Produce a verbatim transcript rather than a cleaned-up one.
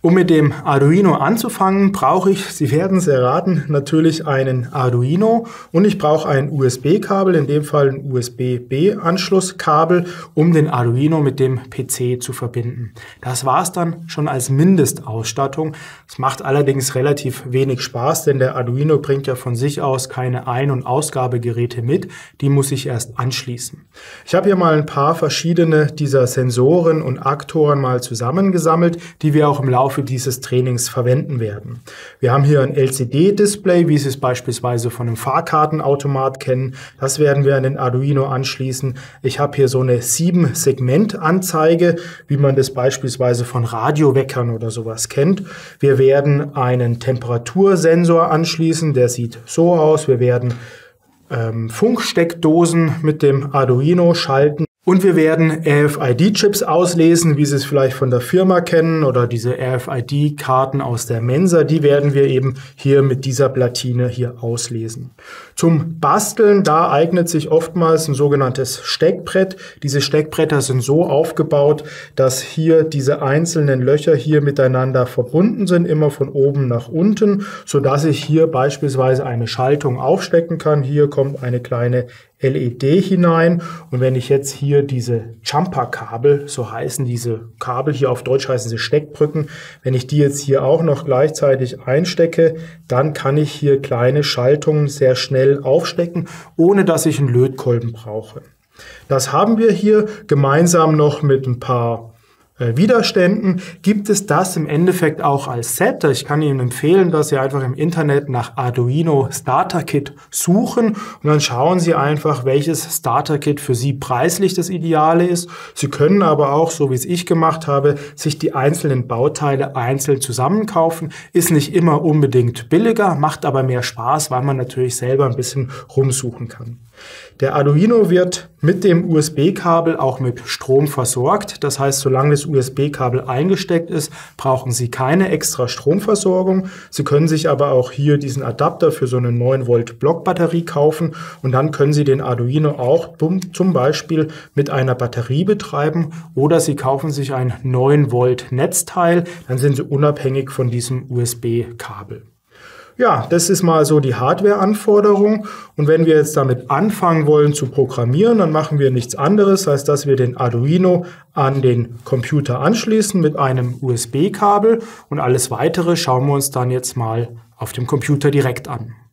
Um mit dem Arduino anzufangen, brauche ich, Sie werden es erraten, natürlich einen Arduino und ich brauche ein U S B-Kabel, in dem Fall ein U S B-B-Anschlusskabel, um den Arduino mit dem P C zu verbinden. Das war es dann schon als Mindestausstattung. Es macht allerdings relativ wenig Spaß, denn der Arduino bringt ja von sich aus keine Ein- und Ausgabegeräte mit, die muss ich erst anschließen. Ich habe hier mal ein paar verschiedene dieser Sensoren und Aktoren mal zusammengesammelt, die wir auch im Laufe dieses Trainings verwenden werden. Wir haben hier ein L C D-Display, wie Sie es beispielsweise von einem Fahrkartenautomat kennen. Das werden wir an den Arduino anschließen. Ich habe hier so eine sieben Segment Anzeige, wie man das beispielsweise von Radioweckern oder sowas kennt. Wir werden einen Temperatursensor anschließen, der sieht so aus. Wir werden ähm, Funksteckdosen mit dem Arduino schalten. Und wir werden R F I D-Chips auslesen, wie Sie es vielleicht von der Firma kennen oder diese R F I D-Karten aus der Mensa, die werden wir eben hier mit dieser Platine hier auslesen. Zum Basteln, da eignet sich oftmals ein sogenanntes Steckbrett. Diese Steckbretter sind so aufgebaut, dass hier diese einzelnen Löcher hier miteinander verbunden sind, immer von oben nach unten, sodass ich hier beispielsweise eine Schaltung aufstecken kann. Hier kommt eine kleine L E D hinein und wenn ich jetzt hier diese Jumper-Kabel, so heißen diese Kabel, hier auf Deutsch heißen sie Steckbrücken, wenn ich die jetzt hier auch noch gleichzeitig einstecke, dann kann ich hier kleine Schaltungen sehr schnell aufstecken, ohne dass ich einen Lötkolben brauche. Das haben wir hier gemeinsam noch mit ein paar Widerständen. Gibt es das im Endeffekt auch als Set? Ich kann Ihnen empfehlen, dass Sie einfach im Internet nach Arduino Starter Kit suchen und dann schauen Sie einfach, welches Starter Kit für Sie preislich das Ideale ist. Sie können aber auch, so wie es ich gemacht habe, sich die einzelnen Bauteile einzeln zusammenkaufen. Ist nicht immer unbedingt billiger, macht aber mehr Spaß, weil man natürlich selber ein bisschen rumsuchen kann. Der Arduino wird mit dem U S B-Kabel auch mit Strom versorgt. Das heißt, solange das U S B-Kabel eingesteckt ist, brauchen Sie keine extra Stromversorgung. Sie können sich aber auch hier diesen Adapter für so eine neun Volt Blockbatterie kaufen und dann können Sie den Arduino auch zum Beispiel mit einer Batterie betreiben oder Sie kaufen sich ein neun Volt Netzteil, dann sind Sie unabhängig von diesem U S B-Kabel. Ja, das ist mal so die Hardware-Anforderung und wenn wir jetzt damit anfangen wollen zu programmieren, dann machen wir nichts anderes, als dass wir den Arduino an den Computer anschließen mit einem U S B-Kabel und alles Weitere schauen wir uns dann jetzt mal auf dem Computer direkt an.